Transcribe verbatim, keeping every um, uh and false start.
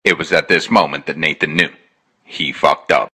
It was at this moment that Nathan knew. He fucked up.